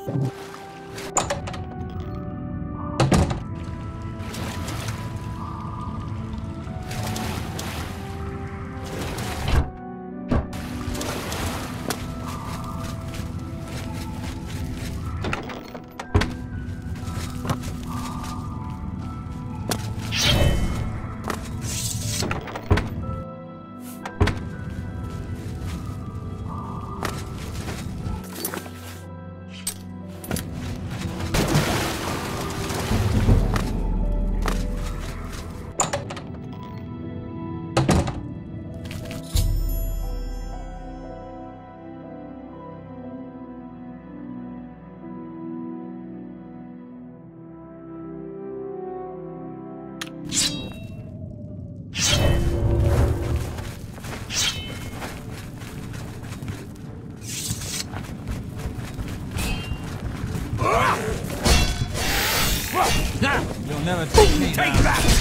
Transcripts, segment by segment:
You'll never take me Take down. that!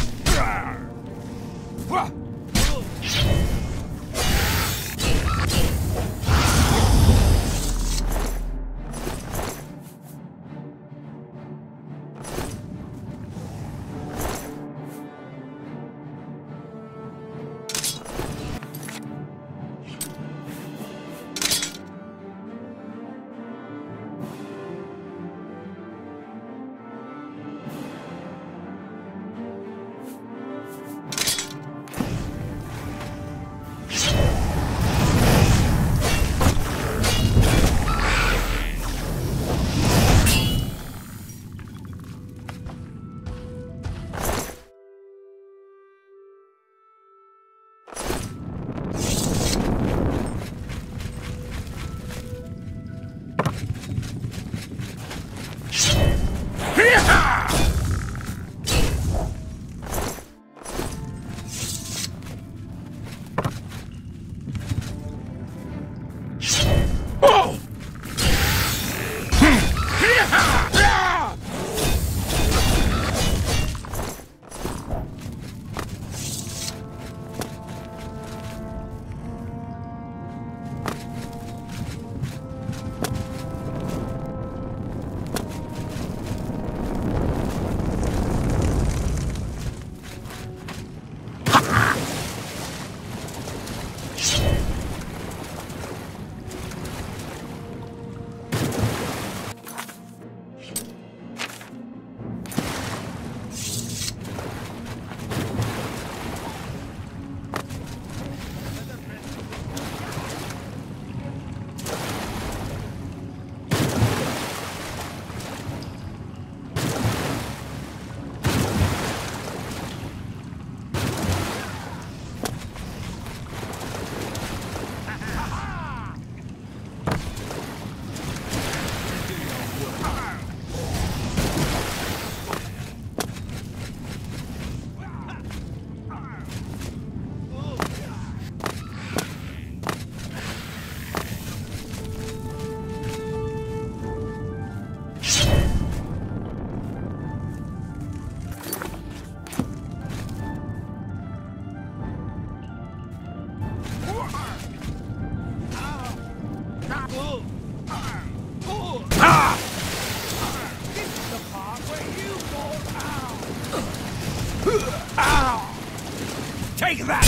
Take that!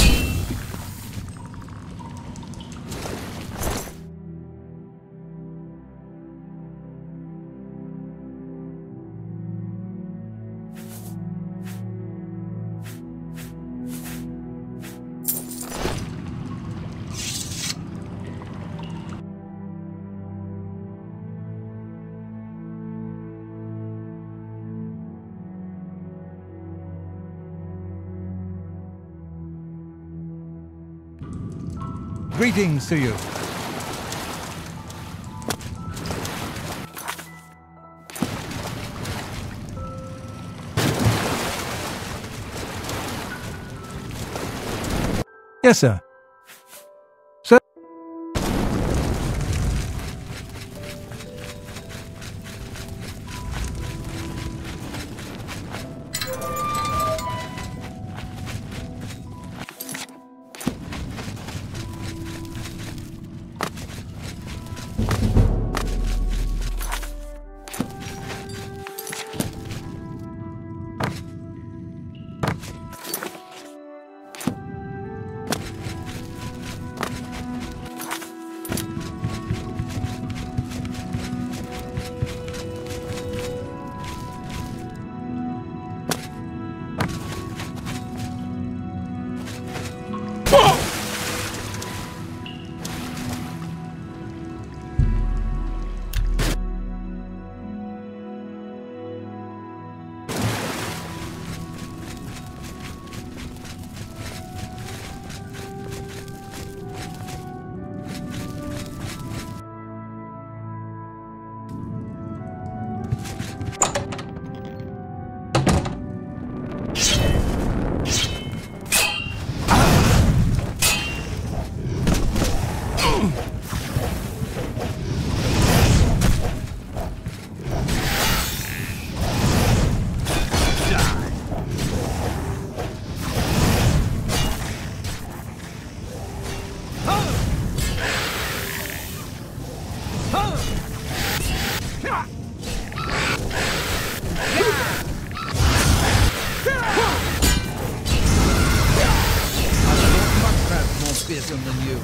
Greetings to you. Yes, sir. Sir? Much more fearsome than you.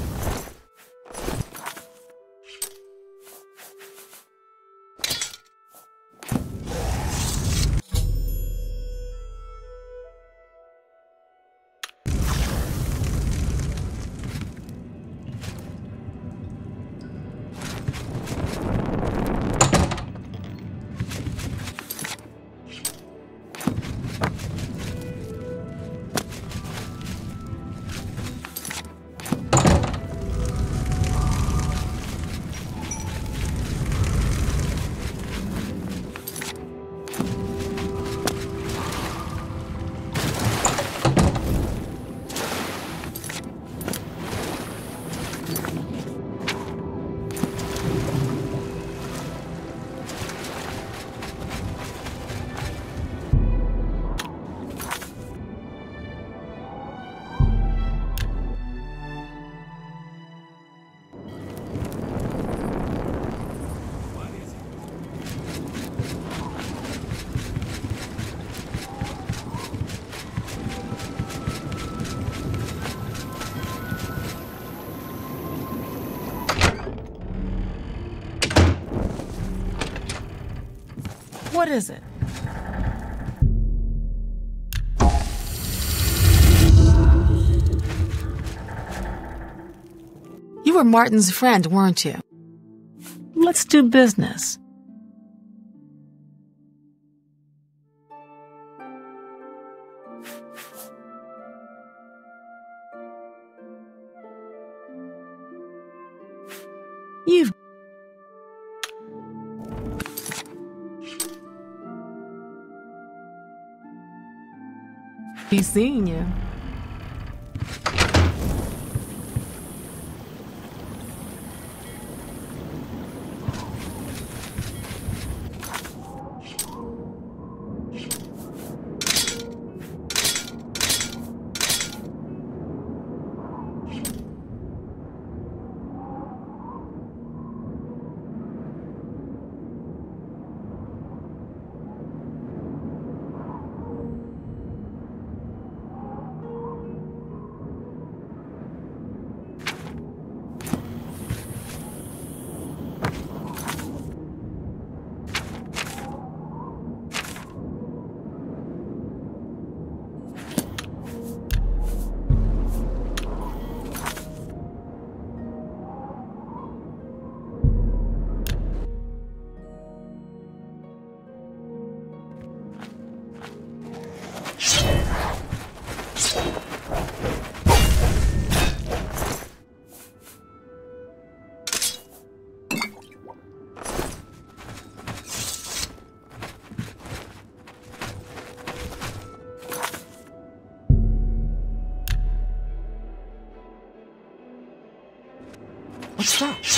What is it? You were Martin's friend, weren't you? Let's do business. You've be seeing you. What's that?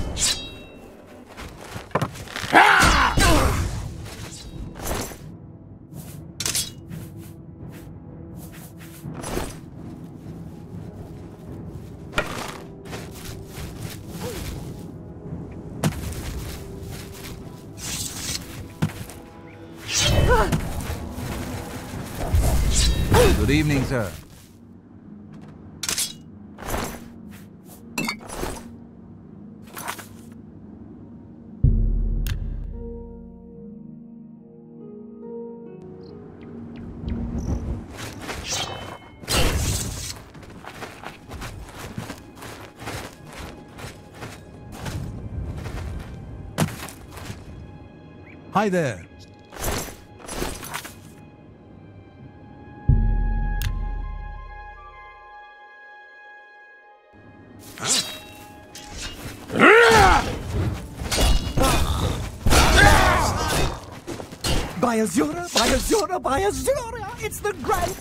Good evening, sir. Hi there. By Azura, by Azura, by Azura! It's the grand...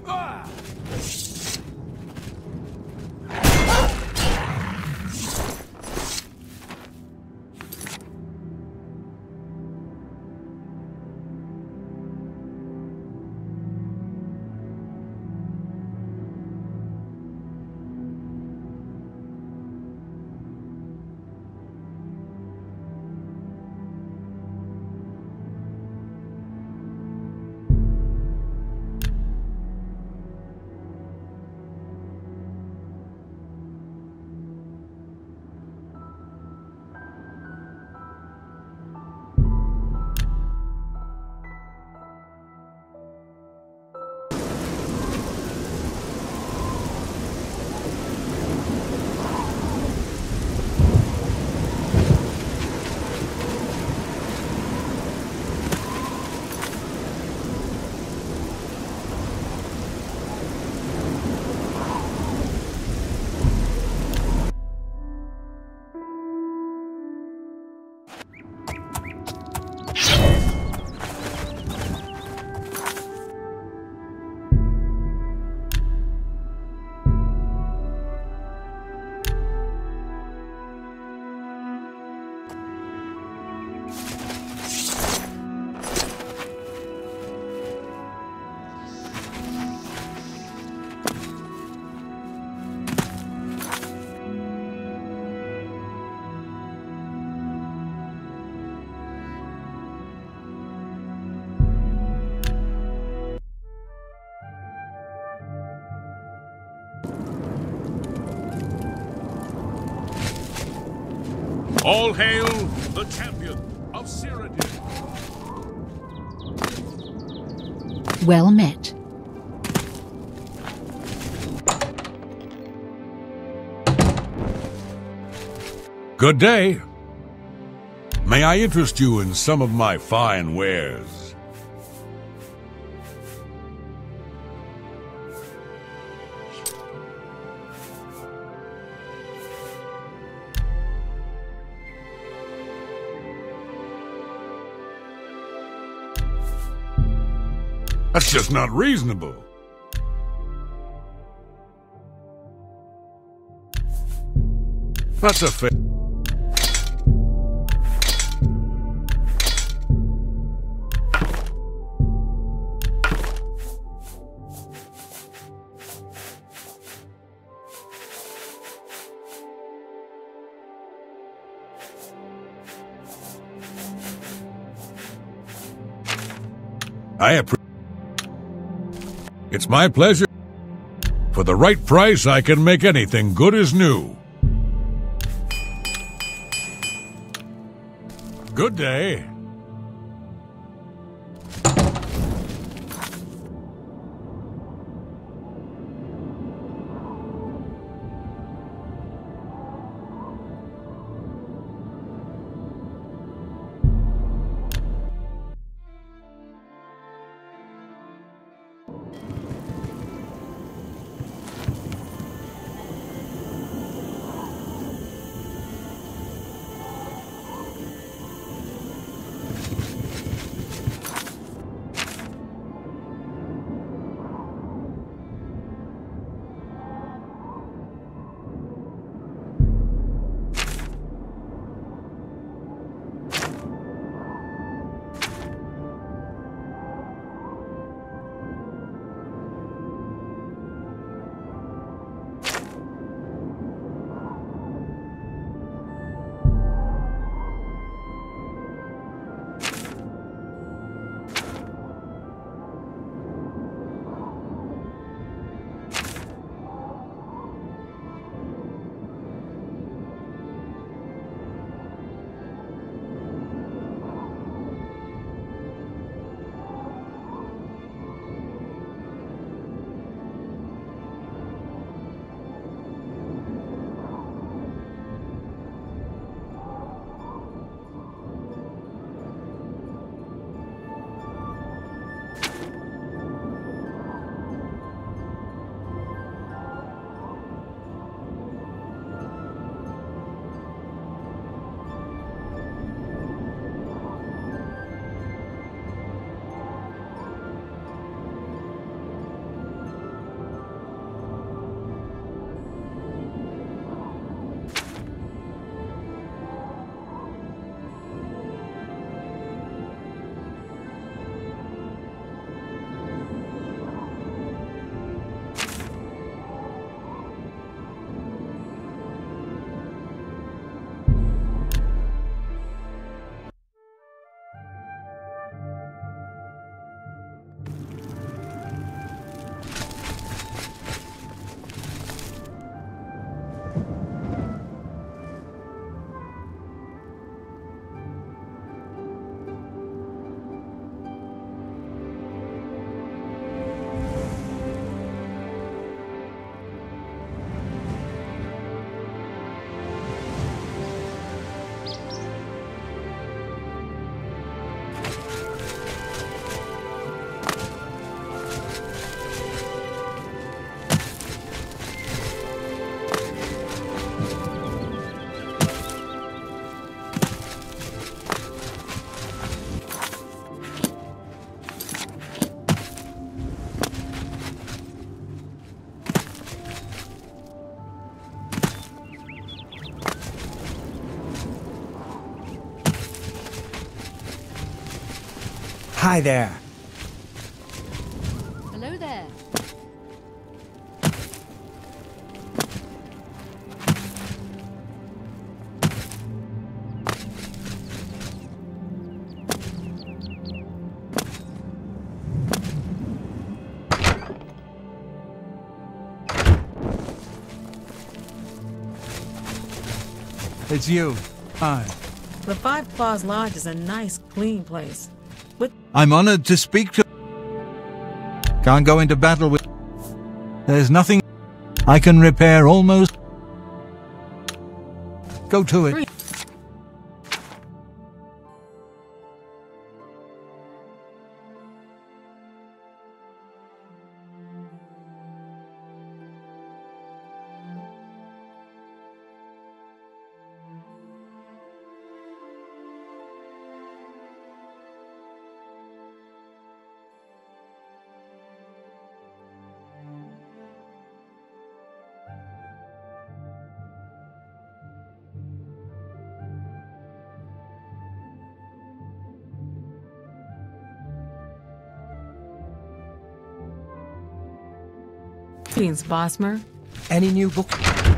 All hail the champion of Cyrodiil. Well met. Good day. May I interest you in some of my fine wares? That's just not reasonable. That's a fair... I appreciate. It's my pleasure. For the right price, I can make anything good as new. Good day. Hi there. Hello there. It's you. Hi. The Five Claws Lodge is a nice, clean place. I'm honored to speak to... Can't go into battle with... There's nothing... I can repair almost... Go to it. Greetings, Bosmer. Any new book?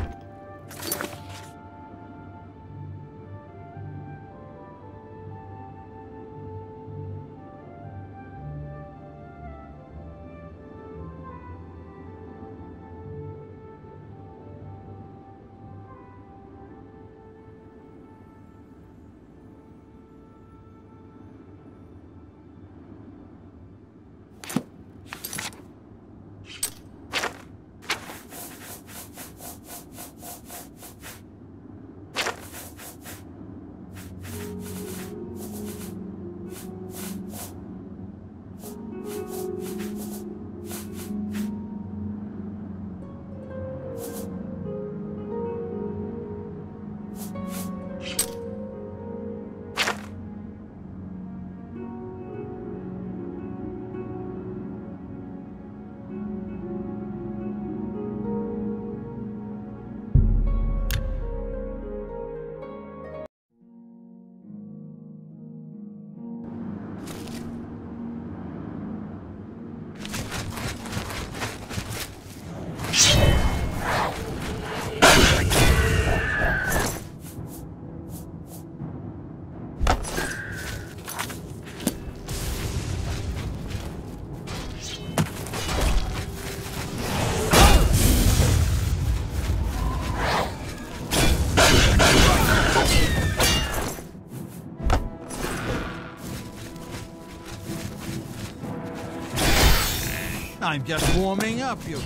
I'm just warming up, you...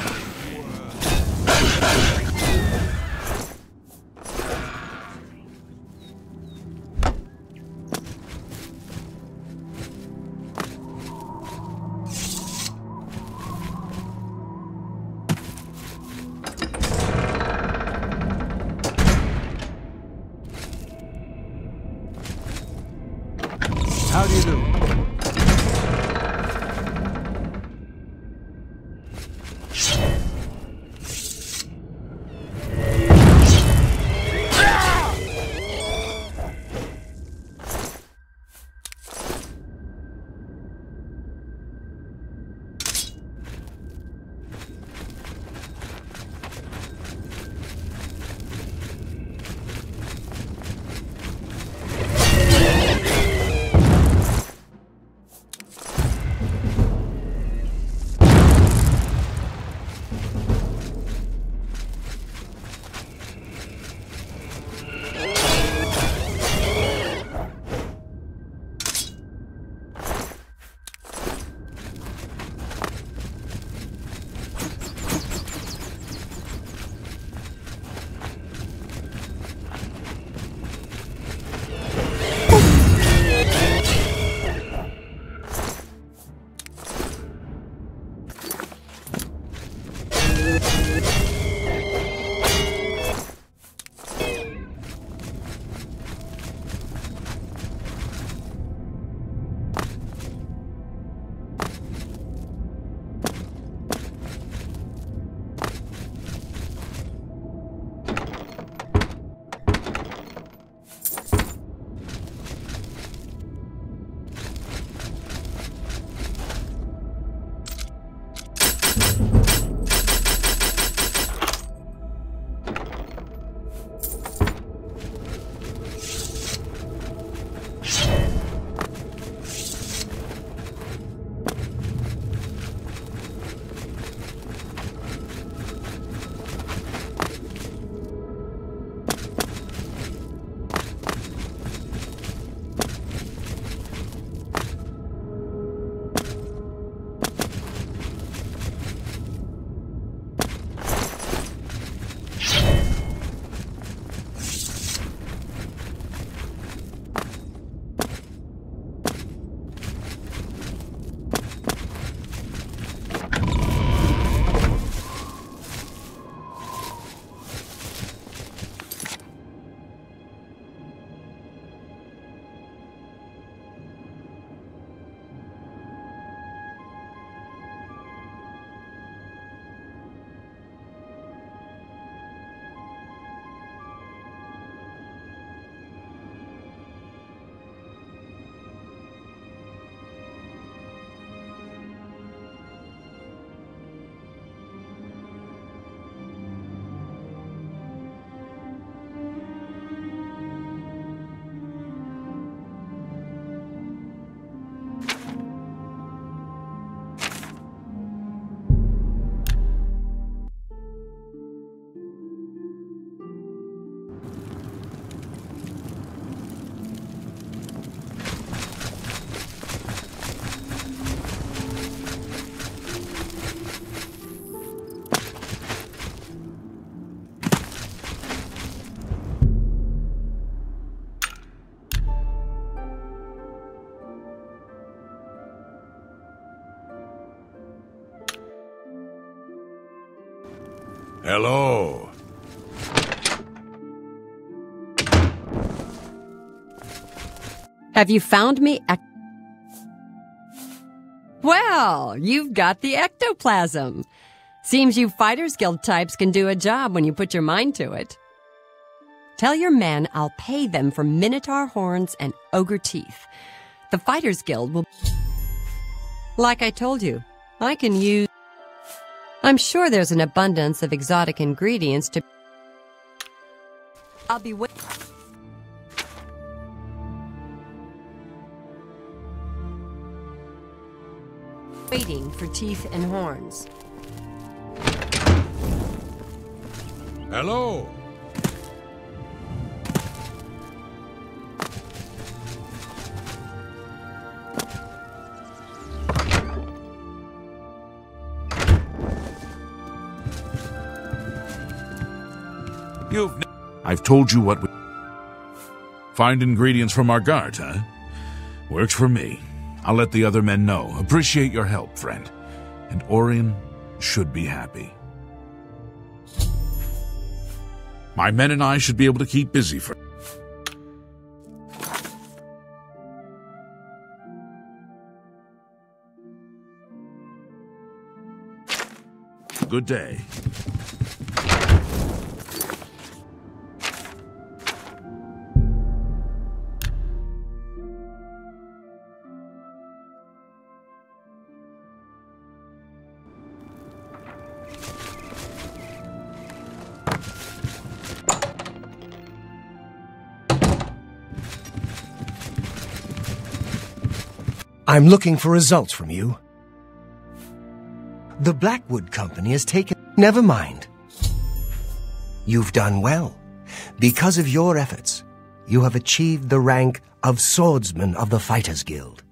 How do you do? Hello. Have you found me? Well, you've got the ectoplasm. Seems you Fighters Guild types can do a job when you put your mind to it. Tell your men I'll pay them for Minotaur horns and ogre teeth. The Fighters Guild will... Like I told you, I can use... I'm sure there's an abundance of exotic ingredients to... I'll be waiting for teeth and horns. Hello. I've told you what we... Find ingredients from our guards, huh? Works for me. I'll let the other men know. Appreciate your help, friend. And Orion should be happy. My men and I should be able to keep busy for... Good day. I'm looking for results from you. The Blackwood Company has taken... Never mind. You've done well. Because of your efforts, you have achieved the rank of Swordsman of the Fighters Guild.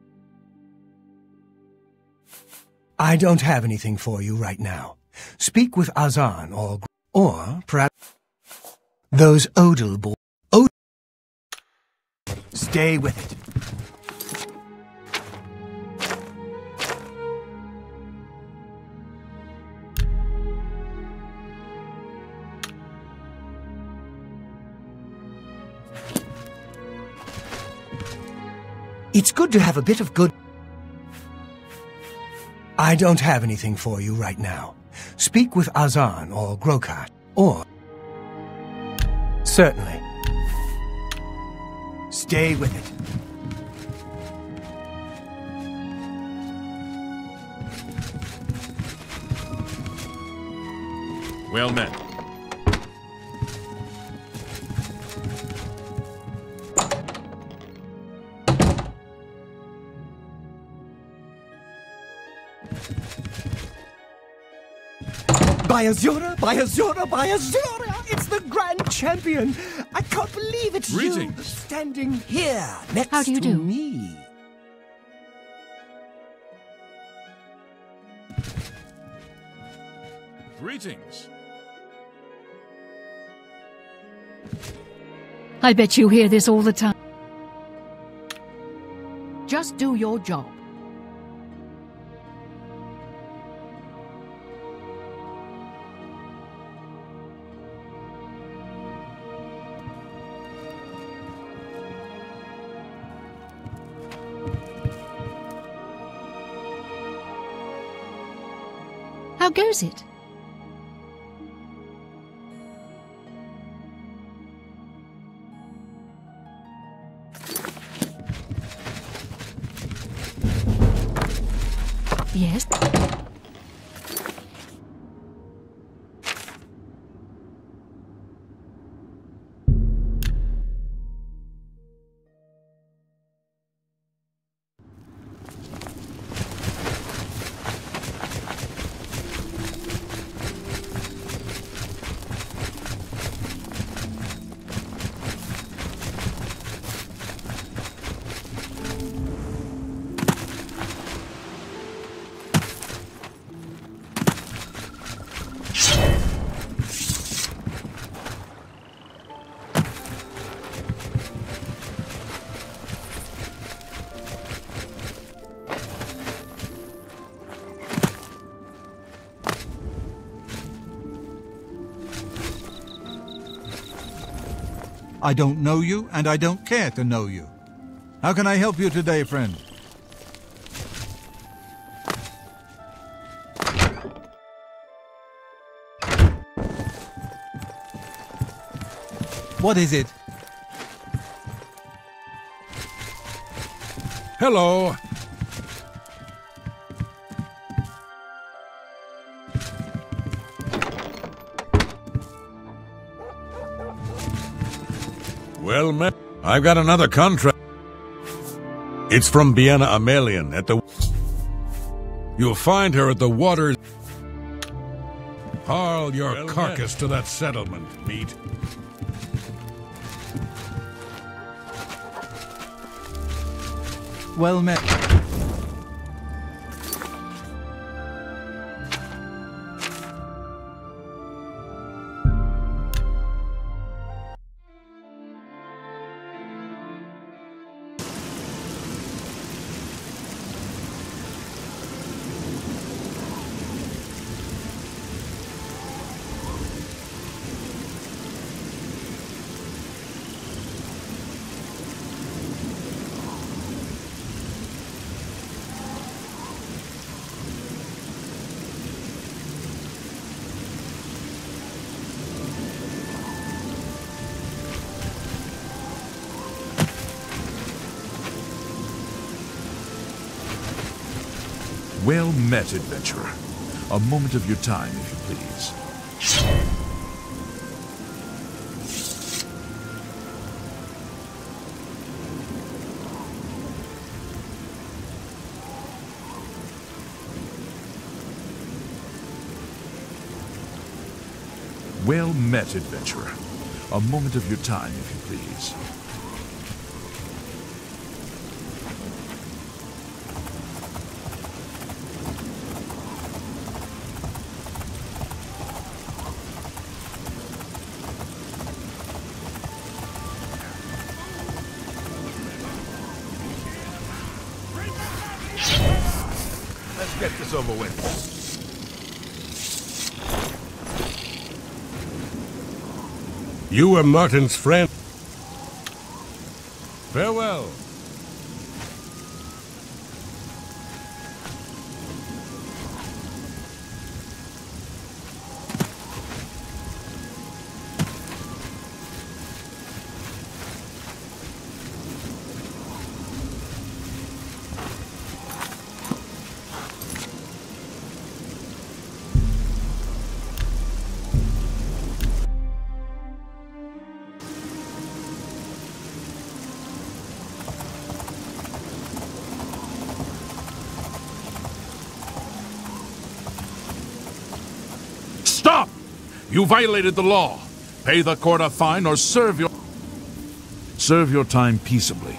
I don't have anything for you right now. Speak with Azan or perhaps those Odal boys. Stay with it. It's good to have a bit of good... I don't have anything for you right now. Speak with Azan or Grokat, or... Certainly. Stay with it. Well met. By Azura! By Azura! By Azura! It's the Grand Champion! I can't believe it's you Greetings. standing here next How do you to do? me. Greetings. I bet you hear this all the time. Just do your job. How goes it? Yes. I don't know you, and I don't care to know you. How can I help you today, friend? What is it? Hello. Well met. I've got another contract. It's from Biena Amelian at the... You'll find her at the waters. Haul your carcass to that settlement, meat. Well met. Well met, adventurer. A moment of your time, if you please. Well met, adventurer. A moment of your time, if you please. Let's get this over with. You were Martin's friend. Farewell. You violated the law. Pay the court a fine or serve your time peaceably.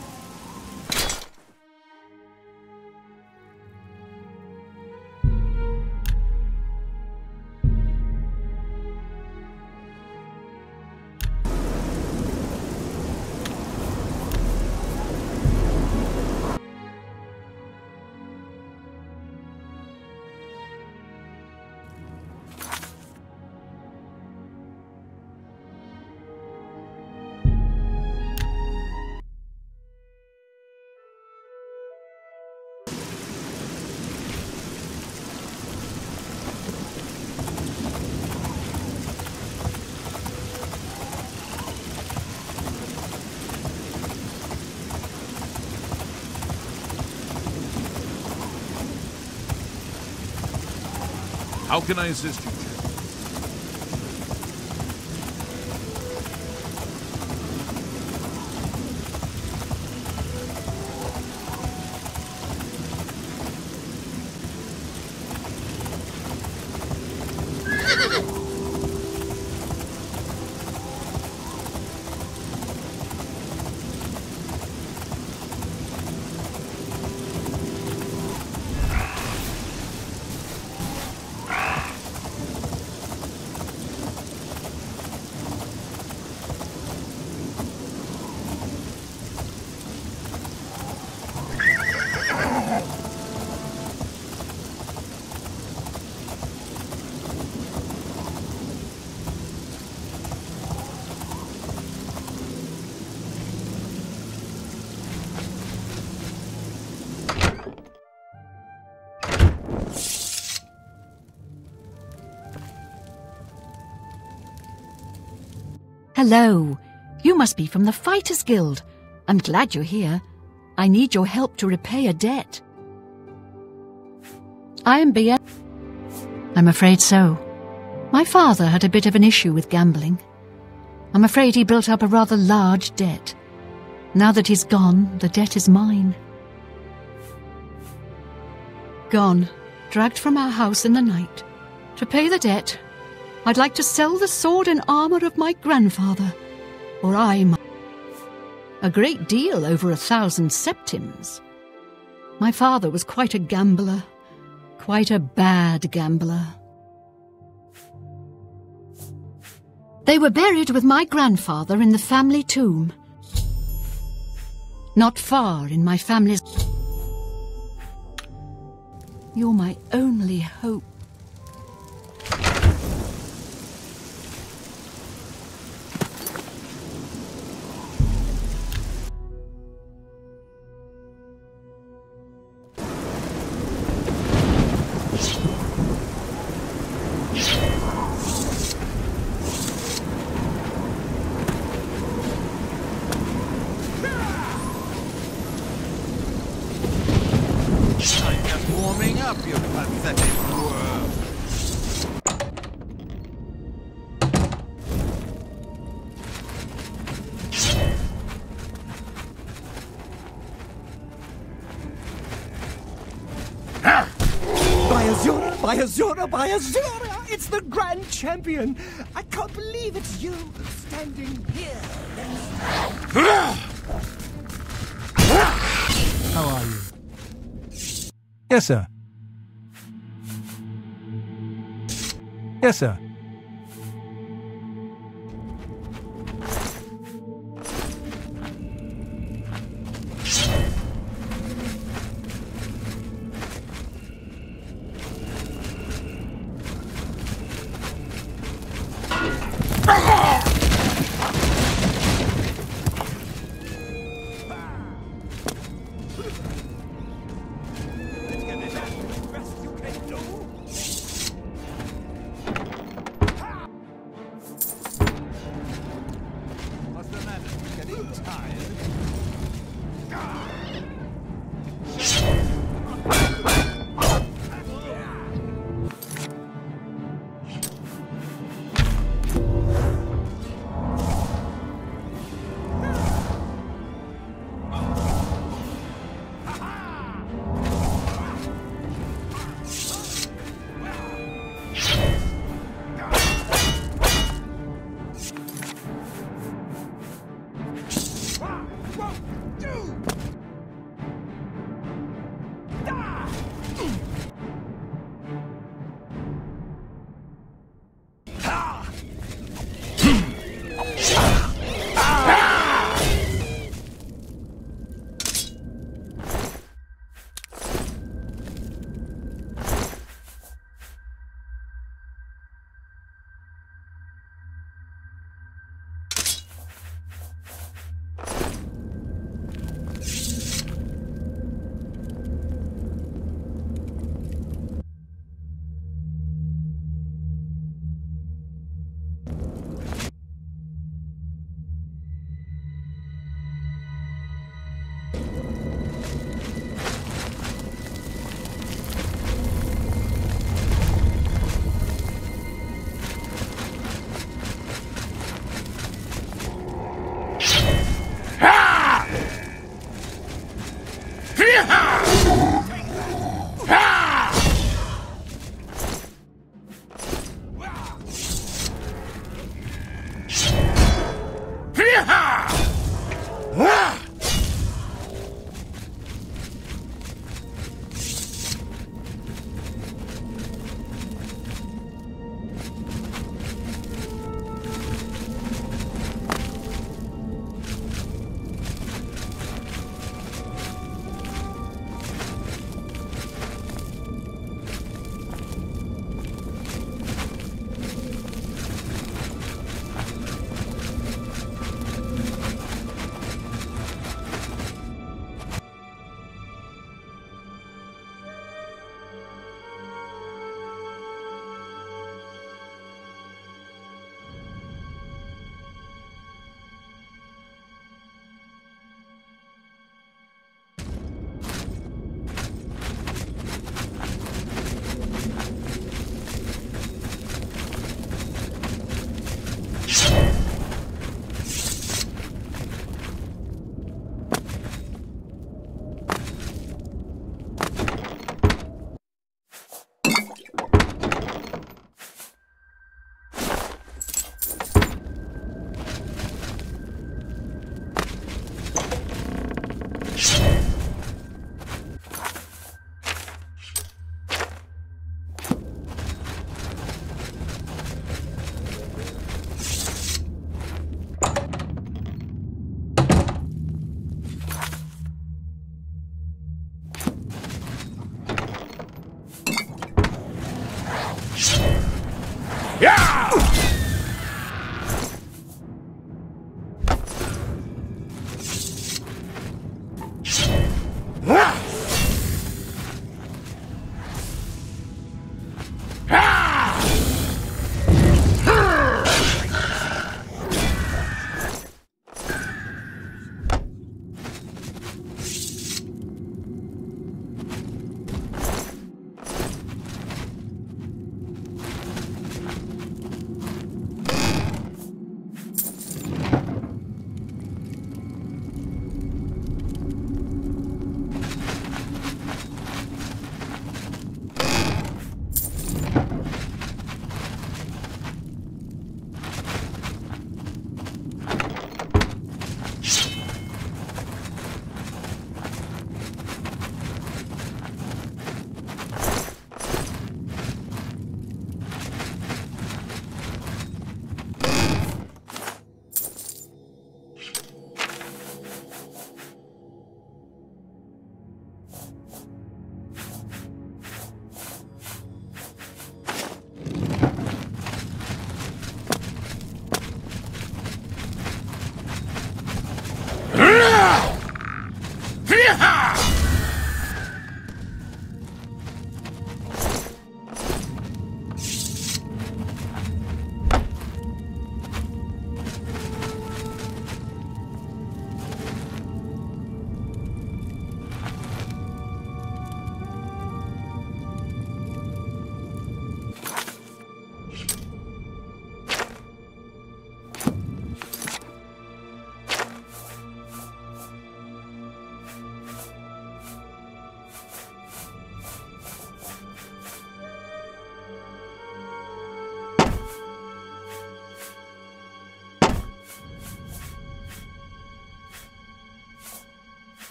How can I assist you, Jack? Hello. You must be from the Fighters Guild. I'm glad you're here. I need your help to repay a debt. I am Bia. I'm afraid so. My father had a bit of an issue with gambling. I'm afraid he built up a rather large debt. Now that he's gone, the debt is mine. Gone, dragged from our house in the night. To pay the debt, I'd like to sell the sword and armor of my grandfather, or I might. A great deal over 1,000 septims. My father was quite a gambler, quite a bad gambler. They were buried with my grandfather in the family tomb. Not far in my family's... You're my only hope. Warming up, you pathetic worm. By Azura! It's the Grand Champion! I can't believe it's you standing here. How are you? Yes, sir. Yes, sir.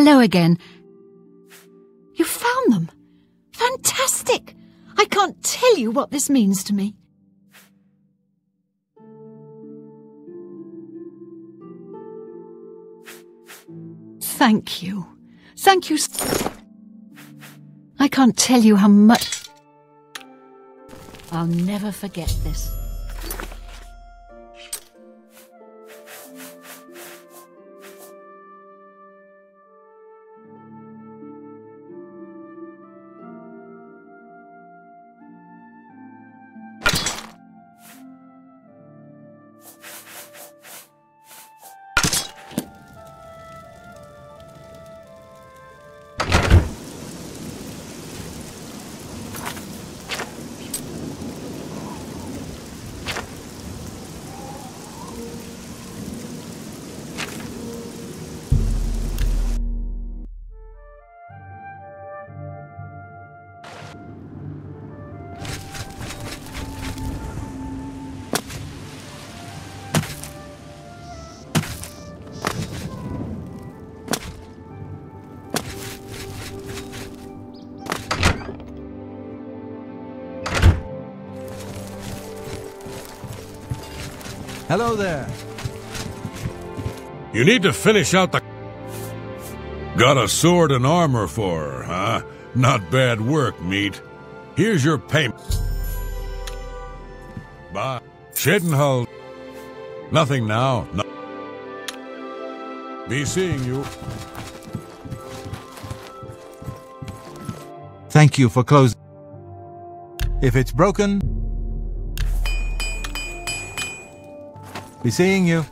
hello again. You found them? Fantastic! I can't tell you what this means to me. Thank you. Thank you. I can't tell you how much. I'll never forget this. Hello there. You need to finish out the... Got a sword and armor for her, huh? Not bad work, meat. Here's your payment. Bye. Chedenhall. Nothing now. No. Be seeing you. Thank you for closing. If it's broken, be seeing you.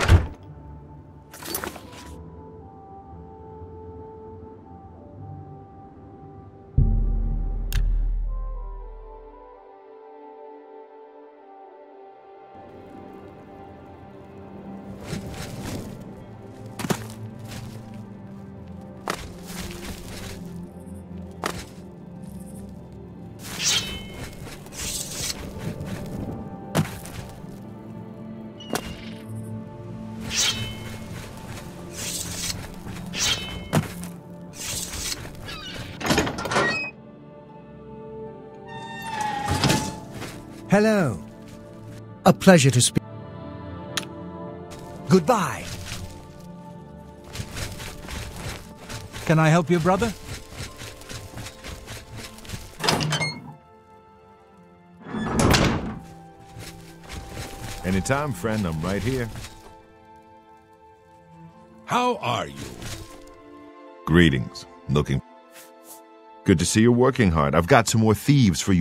Hello. A pleasure to speak. Goodbye. Can I help you, brother? Anytime, friend. I'm right here. How are you? Greetings. Looking. Good to see you're working hard. I've got some more thieves for you.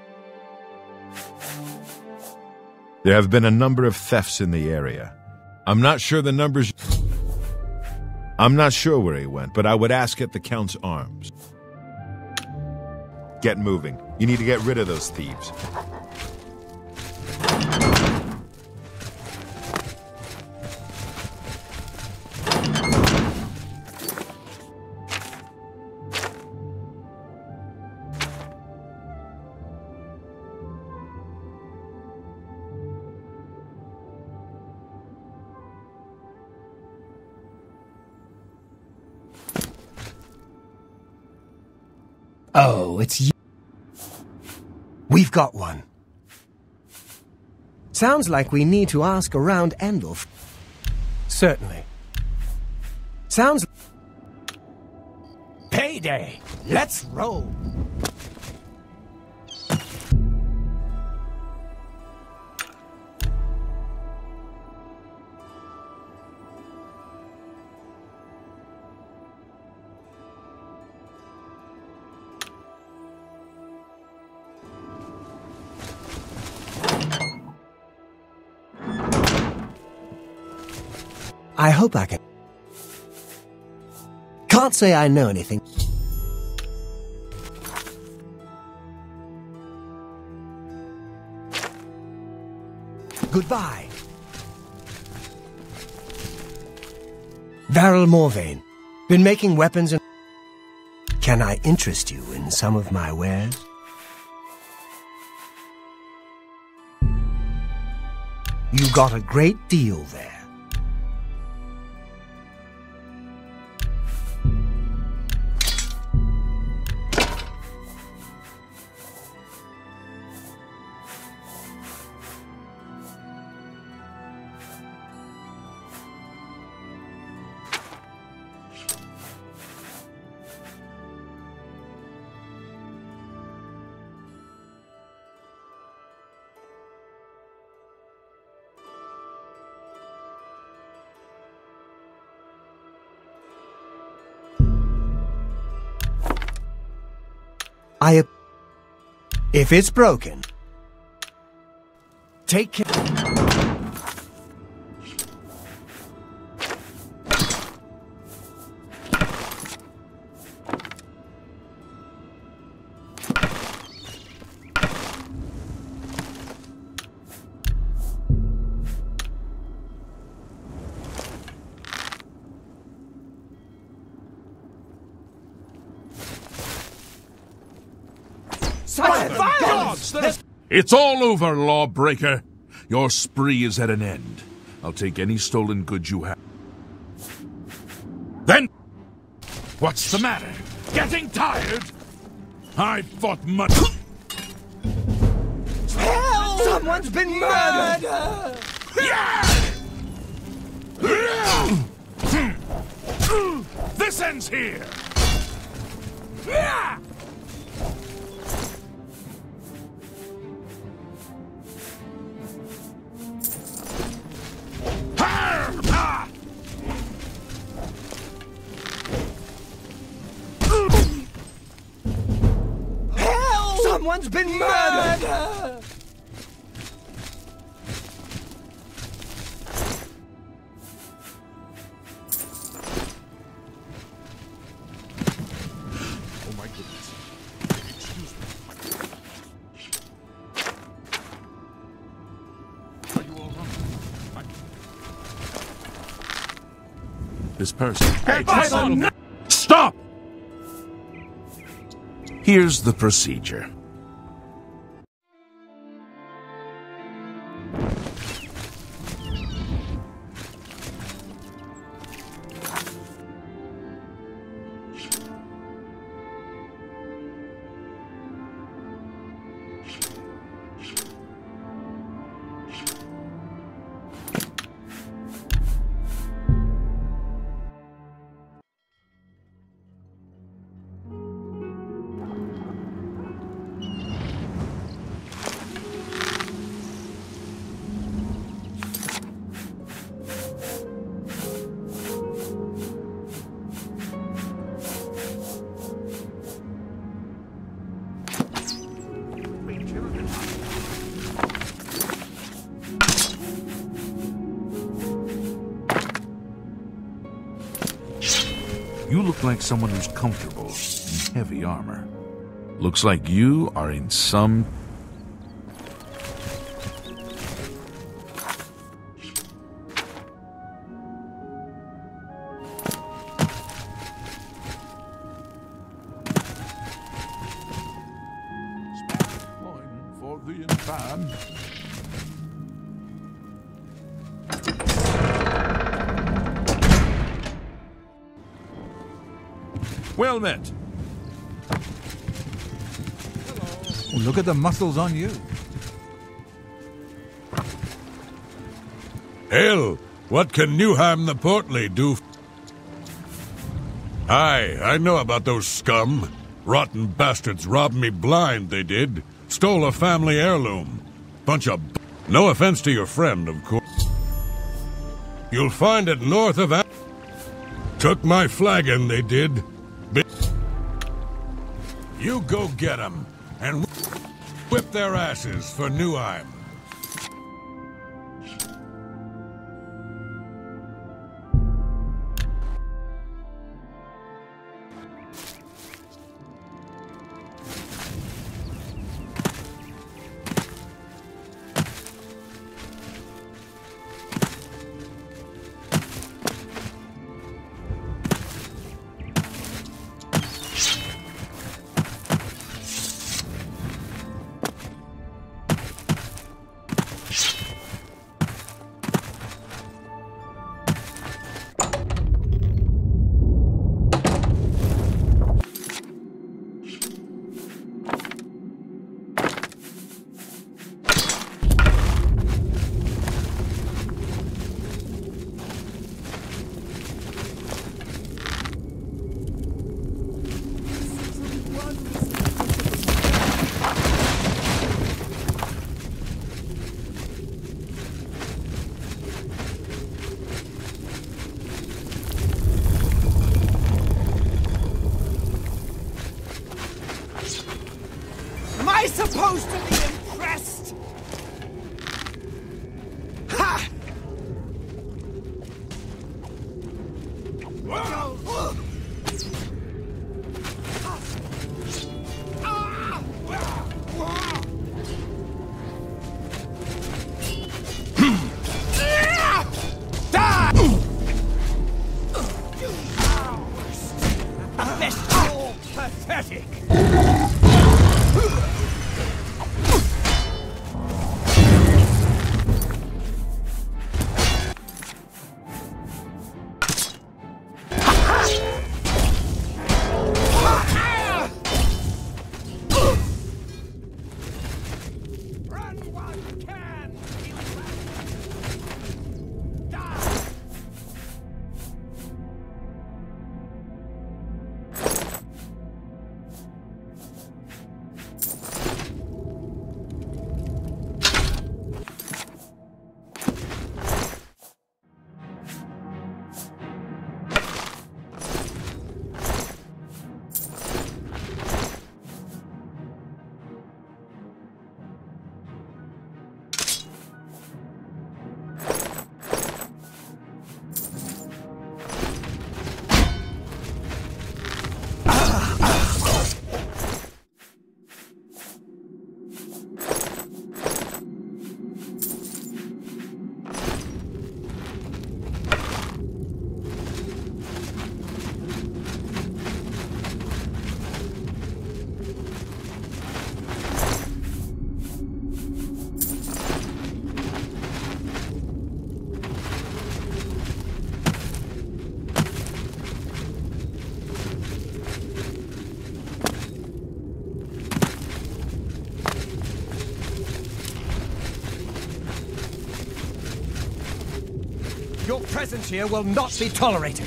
There have been a number of thefts in the area. I'm not sure the numbers... I'm not sure where he went, but I would ask at the Count's Arms. Get moving. You need to get rid of those thieves. Oh, it's you. We've got one. Sounds like we need to ask around Endel. Certainly. Sounds... Payday! Let's roll! I hope I can. Can't say I know anything. Goodbye. Varel Morvain. Been making weapons and... Can I interest you in some of my wares? You got a great deal there. If it's broken, take care. It's all over, lawbreaker. Your spree is at an end. I'll take any stolen goods you have. Then, what's the matter? Getting tired? I fought much. Help! Someone's been murdered! This ends here. Help! Someone's been murdered! Oh my goodness. Excuse me. Are you all right? This person. Hey, stop! Here's the procedure. You look like someone who's comfortable in heavy armor. Looks like you are in some... for the infam. Well met. Oh, look at the muscles on you. Hell, what can Newham the Portly do? Aye, I know about those scum. Rotten bastards robbed me blind, they did. Stole a family heirloom. Bunch of... No offense to your friend, of course. You'll find it north of... Took my flagon, they did. You go get 'em and whip their asses for Newham. supposed to be impressed! Ha! Pathetic! Run while you can! Your presence here will not be tolerated.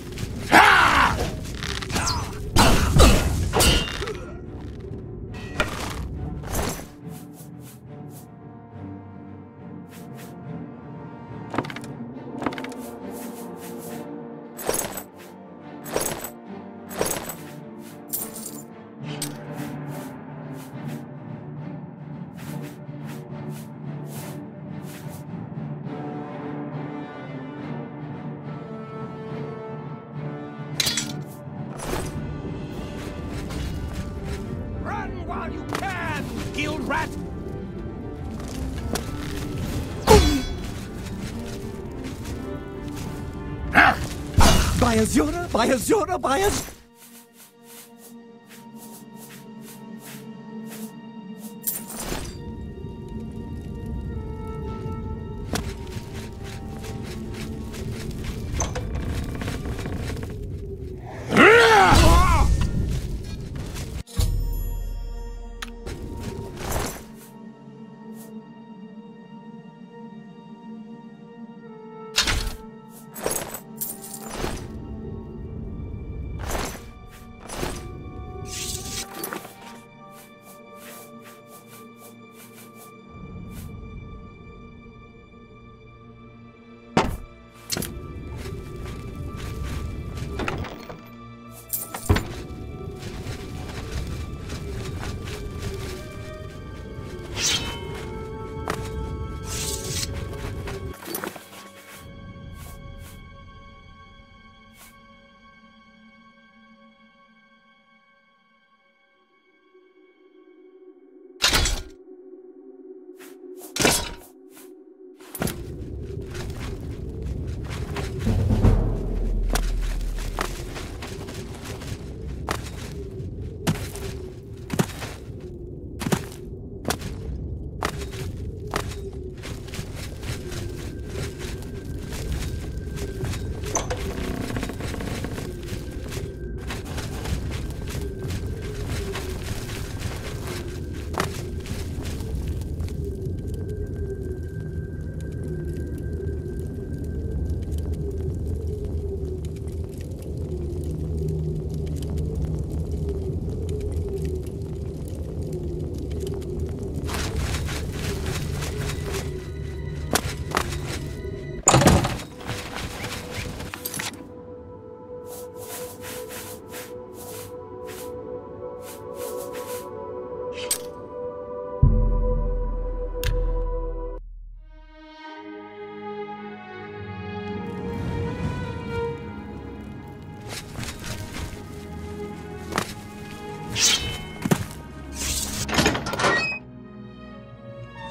While you can, guild rat! By Azura, by Azura, by Azura!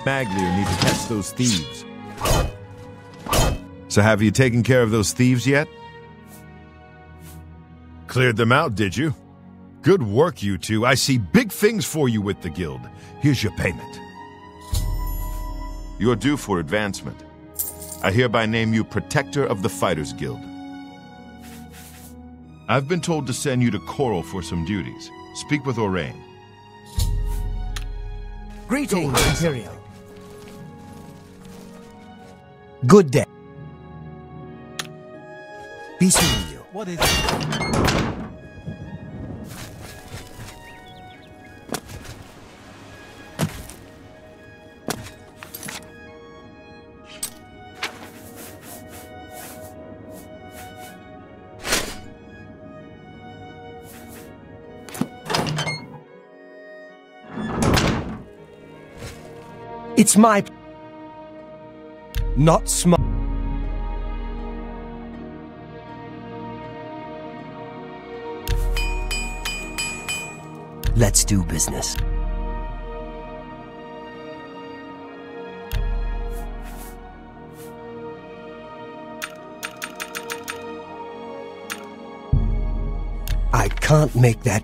Maglier need to catch those thieves. So have you taken care of those thieves yet? Cleared them out, did you? Good work, you two. I see big things for you with the guild. Here's your payment. You're due for advancement. I hereby name you Protector of the Fighters Guild. I've been told to send you to Coral for some duties. Speak with Orain. Greetings, Imperial. Good day. Be seeing you. What is it? It's my... Not smart. Let's do business. I can't make that...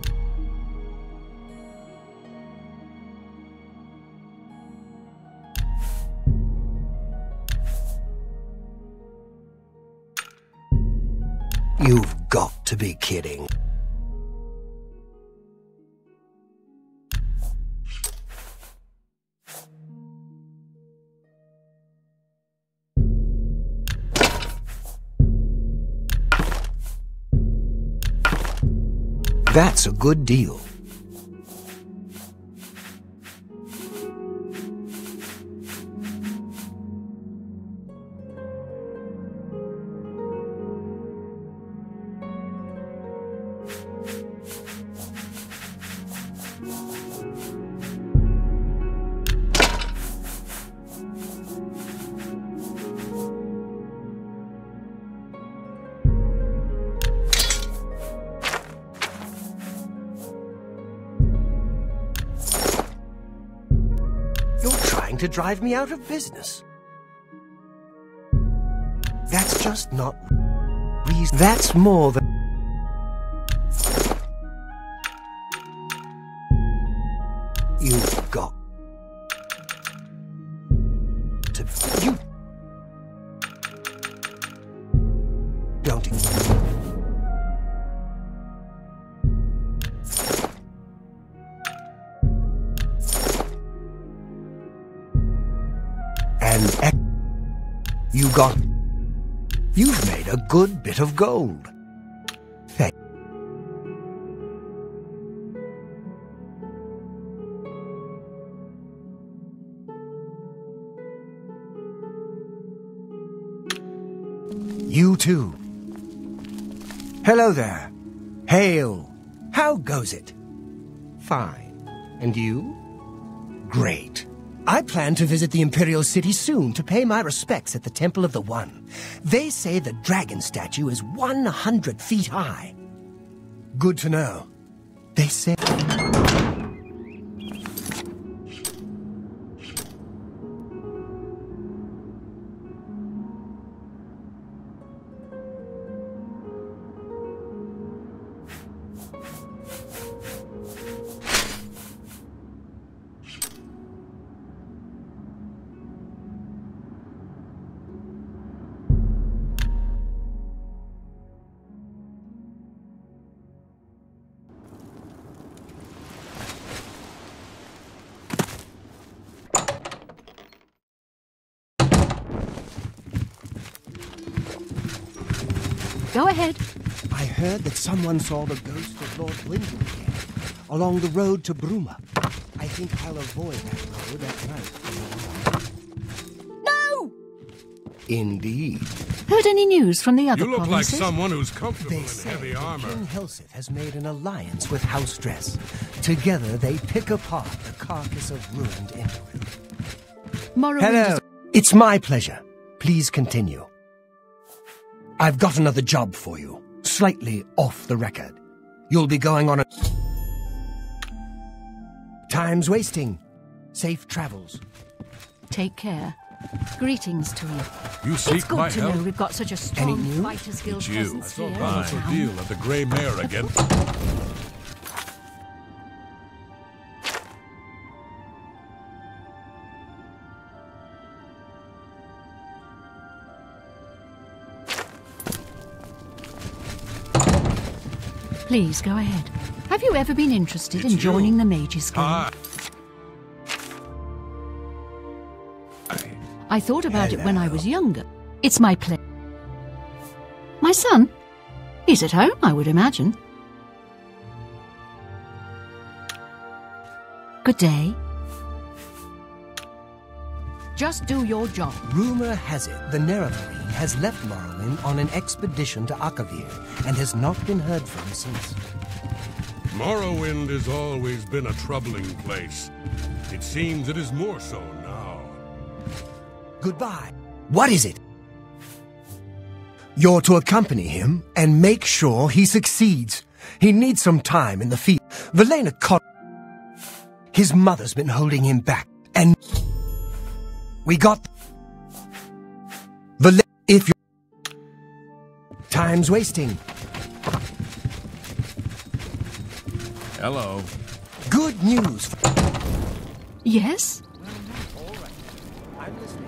You've got to be kidding. That's a good deal. To drive me out of business. That's just not reason. That's more than... You've got to... You... Don't... You've made a good bit of gold. Thank you too. Hello there. Hail. How goes it? Fine. And you? Great. I plan to visit the Imperial City soon to pay my respects at the Temple of the One. They say the dragon statue is 100 feet high. Good to know. They say... Go ahead. I heard that someone saw the ghost of Lord Wyndham again, along the road to Bruma. I think I'll avoid that road at night. No! Indeed. Heard any news from the other You look like provinces? someone who's comfortable They in say heavy that armor. King Helseth has made an alliance with House Dress. Together they pick apart the carcass of ruined Interil. Morrowind Hello. is- It's my pleasure. Please continue. I've got another job for you, slightly off the record. You'll be going on a... Time's wasting. Safe travels. Take care. Greetings to you. You It's seek my good to help? know we've got such a strong news? Fighters Guild It's you. I presence saw here in Barnes town. deal at the Grey Mare again. Please go ahead. Have you ever been interested It's in joining you. the Mages Guild? Ah, I thought about it when I was younger. It's my pleasure. My son? He's at home, I would imagine. Good day. Just do your job. Rumor has it the Nerevarine has left Morrowind on an expedition to Akavir and has not been heard from since. Morrowind has always been a troubling place. It seems it is more so now. Goodbye. What is it? You're to accompany him and make sure he succeeds. He needs some time in the field. Velena His mother's been holding him back, and we got if you time's wasting. Hello. Good news. Yes? I'm listening.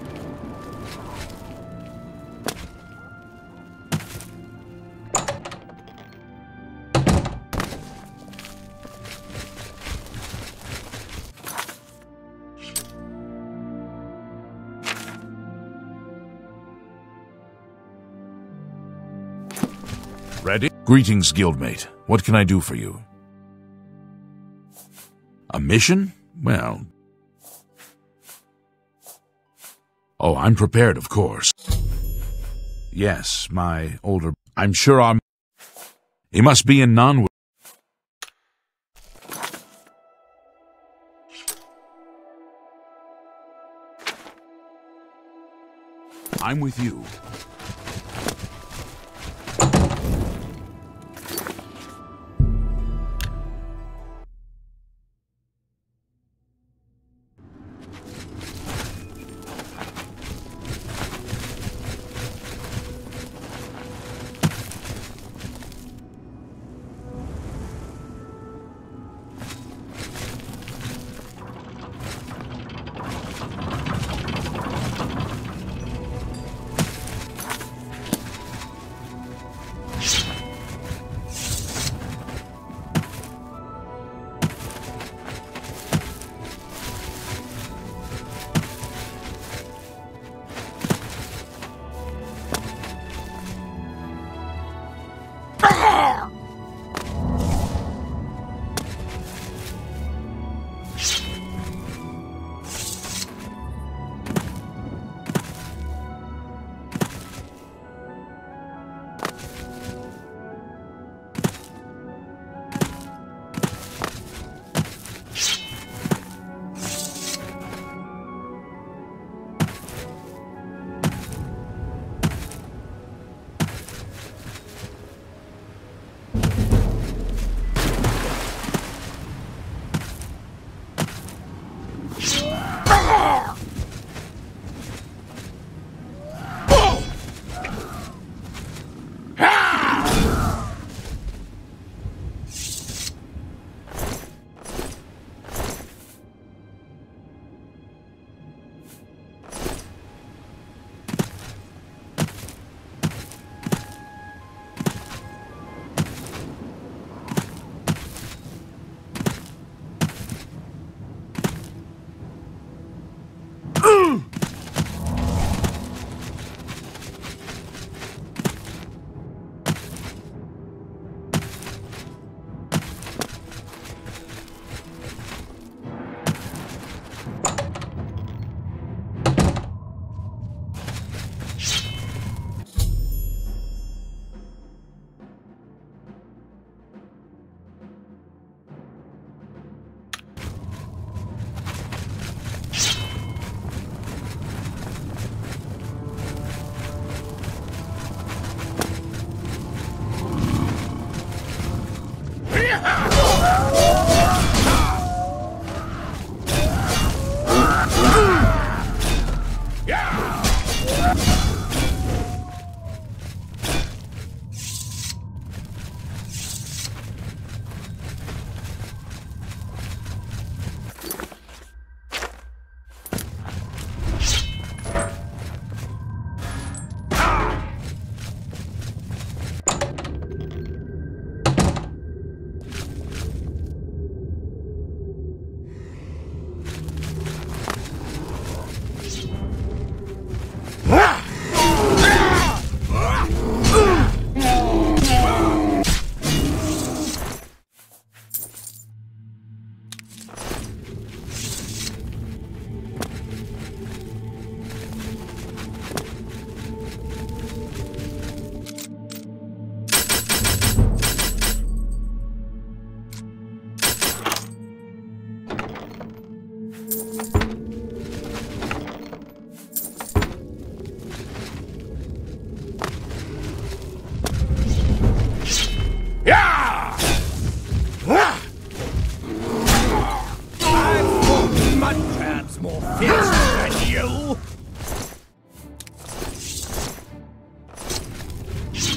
Ready? Greetings, guildmate. What can I do for you? A mission? Well... Oh, I'm prepared, of course. Yes, my older... I'm sure I'm... He must be in Nonwood. I'm with you.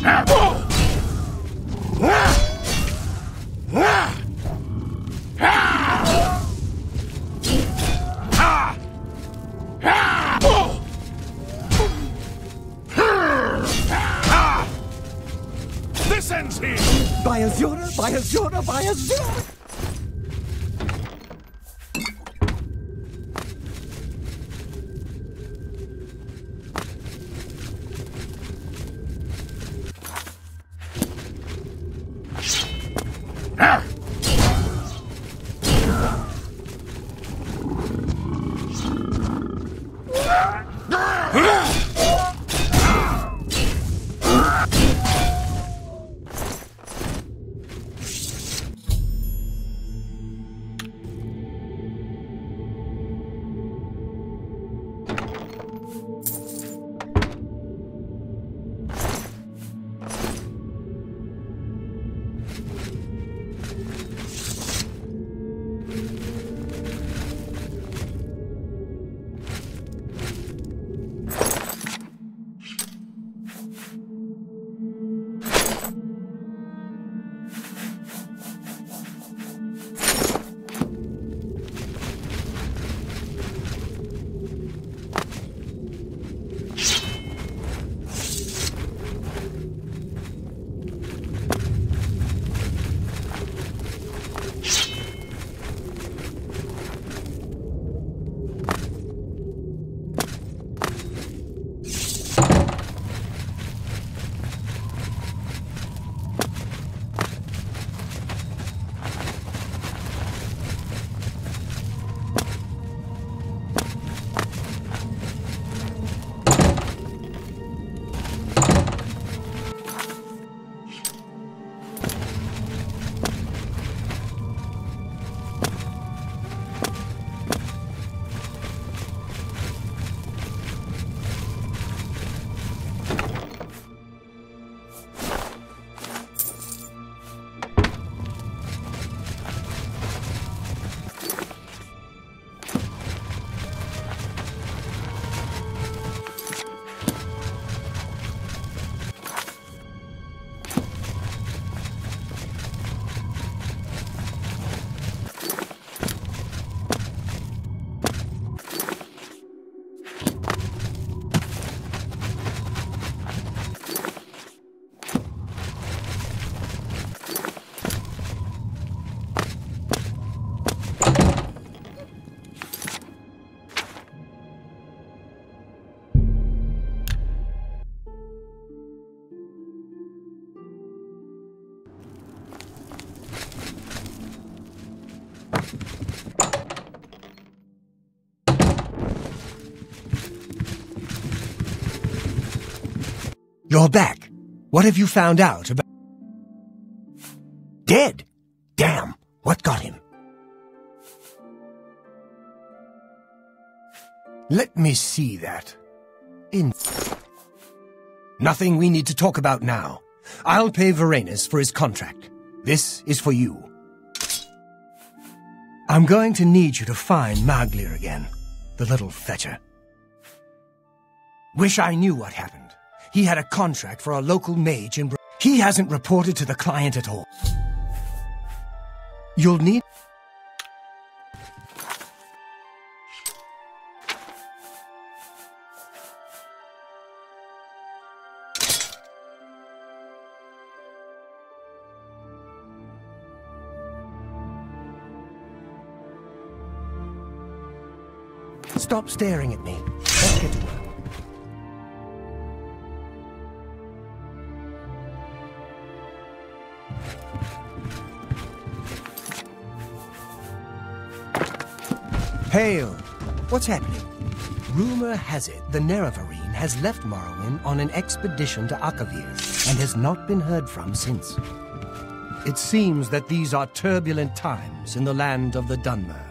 This ends here! By Azura, by Azura, by Azura! You're back. What have you found out about... Dead? Damn, what got him? Let me see that. Nothing we need to talk about now. I'll pay Varanus for his contract. This is for you. I'm going to need you to find Maglir again, the little fetcher. Wish I knew what happened. He had a contract for a local mage in... He hasn't reported to the client at all. You'll need... Stop staring at me. Let's get to work. Hail! What's happening? Rumor has it the Nerevarine has left Morrowind on an expedition to Akavir and has not been heard from since. It seems that these are turbulent times in the land of the Dunmer.